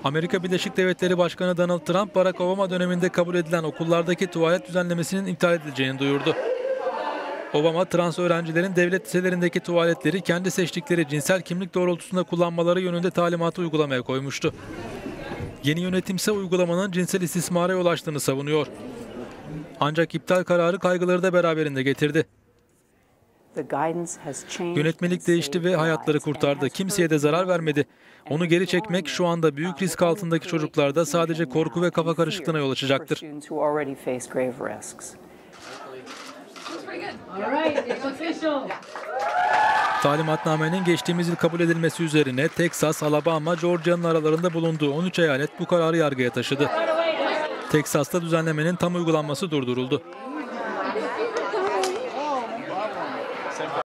Amerika Birleşik Devletleri Başkanı Donald Trump, Barack Obama döneminde kabul edilen okullardaki tuvalet düzenlemesinin iptal edileceğini duyurdu. Obama, trans öğrencilerin devlet liselerindeki tuvaletleri kendi seçtikleri cinsel kimlik doğrultusunda kullanmaları yönünde talimatı uygulamaya koymuştu. Yeni yönetimse uygulamanın cinsel istismara yol açtığını savunuyor. Ancak iptal kararı kaygıları da beraberinde getirdi. Yönetmelik değişti ve hayatları kurtardı. Kimseye de zarar vermedi. Onu geri çekmek şu anda büyük risk altındaki çocuklarda sadece korku ve kafa karışıklığına yol açacaktır. Talimatnamenin geçtiğimiz yıl kabul edilmesi üzerine Teksas, Alabama, Georgia'nın aralarında bulunduğu 13 eyalet bu kararı yargıya taşıdı. Teksas'ta düzenlemenin tam uygulanması durduruldu.